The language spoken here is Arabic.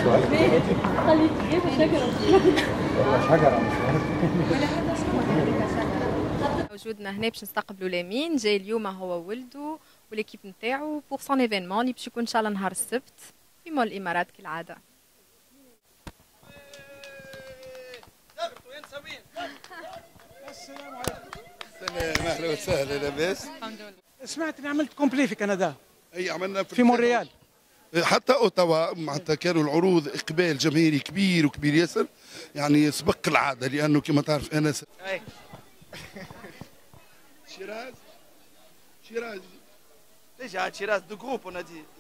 خليك كيف شجرة شجرة وجودنا هنا باش نستقبلوا لامين جاي اليوم هو ولده وليكيب نتاعو بوغ سون ايفينمون اللي باش يكون ان شاء الله نهار السبت في مول الامارات كالعاده. السلام عليكم. السلام اهلا وسهلا لاباس. الحمد لله. سمعت اني عملت كومبلي في كندا. اي عملنا في مونريال حتى اوتاوا معناتها كانوا العروض اقبال جماهيري كبير وكبير ياسر، يعني سبق العاده لانه كما تعرف انا Shiraz. Déjà, Shiraz de groupe, on a dit.